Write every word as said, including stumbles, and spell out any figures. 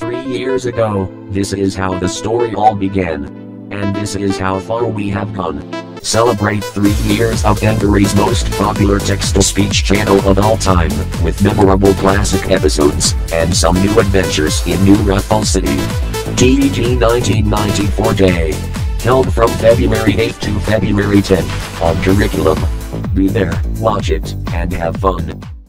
Three years ago, this is how the story all began. And this is how far we have gone. Celebrate three years of Engary's most popular text-to-speech channel of all time, with memorable classic episodes, and some new adventures in New Raffles City. T E G nineteen ninety-four Day. Held from February eighth to February tenth, on Curriculum. Be there, watch it, and have fun.